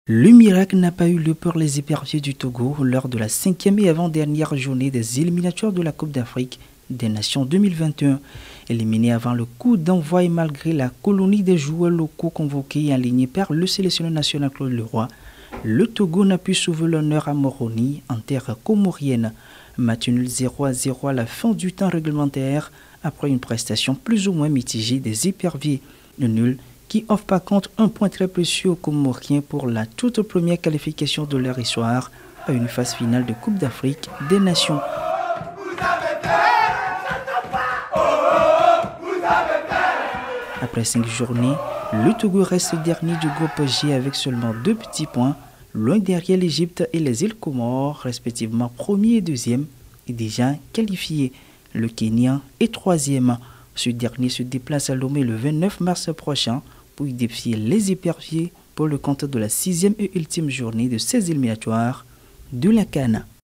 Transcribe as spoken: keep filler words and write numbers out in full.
Le miracle n'a pas eu lieu pour les éperviers du Togo lors de la cinquième et avant-dernière journée des éliminatoires de la Coupe d'Afrique des Nations deux mille vingt et un. Éliminés avant le coup d'envoi et malgré la colonie des joueurs locaux convoqués et alignés par le sélectionneur national Claude Leroy, le Togo n'a pu sauver l'honneur à Moroni en terre comorienne. Match nul zéro à zéro à la fin du temps réglementaire après une prestation plus ou moins mitigée des éperviers. Le nul qui offre par contre un point très précieux aux Comoriens pour la toute première qualification de leur histoire à une phase finale de Coupe d'Afrique des Nations. Après cinq journées, le Togo reste dernier du groupe G avec seulement deux petits points, loin derrière l'Égypte et les îles Comores, respectivement premier et deuxième, et déjà qualifiés. Le Kenya est troisième. Ce dernier se déplace à Lomé le vingt-neuf mars prochain pour y défier les éperviers pour le compte de la sixième et ultime journée de ces éliminatoires de la CAN.